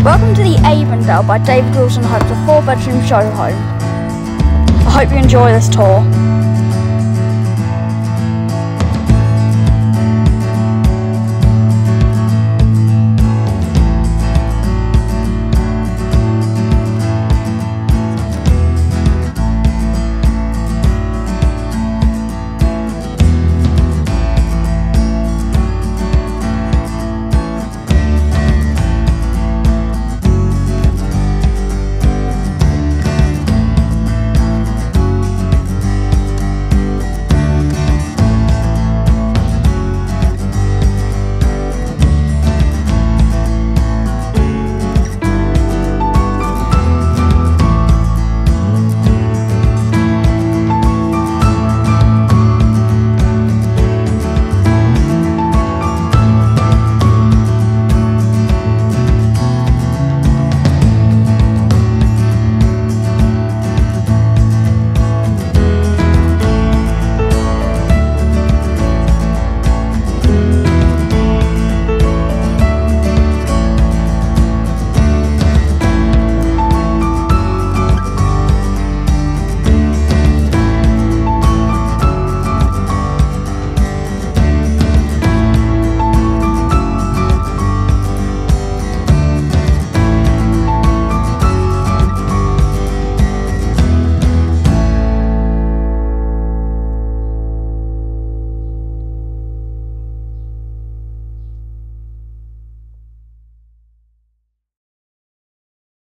Welcome to the Avondale by David Wilson Homes, a 4-bedroom show home. I hope you enjoy this tour.